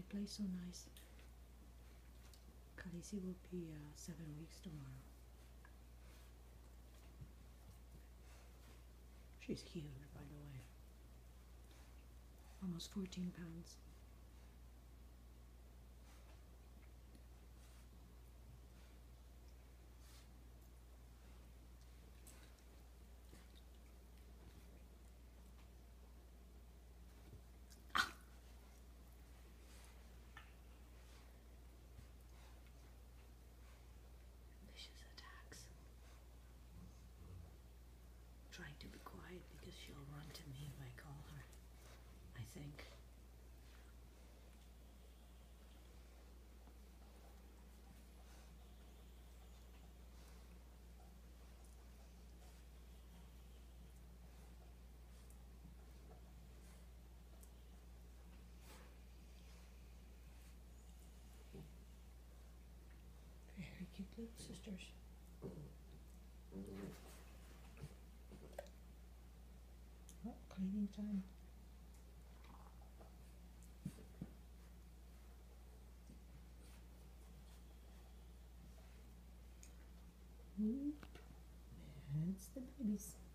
play so nice. Khaleesi will be 7 weeks tomorrow. She's huge, by the way. Almost 14 pounds. Vicious attacks. I'm trying to be quiet because she'll run to me if I call her, I think. Very cute little sisters. Oh, cleaning time. That's the babies.